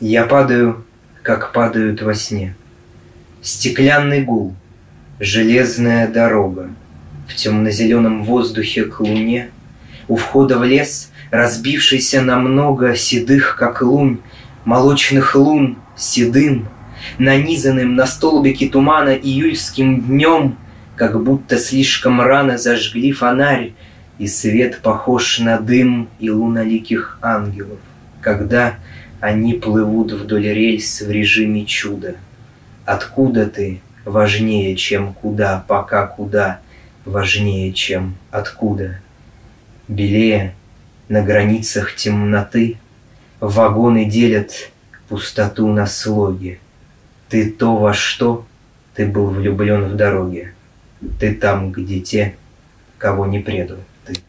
Я падаю, как падают во сне. Стеклянный гул, железная дорога. В темно-зеленом воздухе к луне, у входа в лес, разбившийся на много седых, как лунь, молочных лун седым, нанизанным на столбики тумана июльским днем, как будто слишком рано зажгли фонарь, и свет похож на дым и луноликих ангелов, когда они плывут вдоль рельс в режиме чуда. Откуда ты важнее, чем куда, пока куда важнее, чем откуда. Белее на границах темноты вагоны делят пустоту на слоги. Ты то, во что ты был влюблен в дороге. Ты там, где те, кого не предал ты.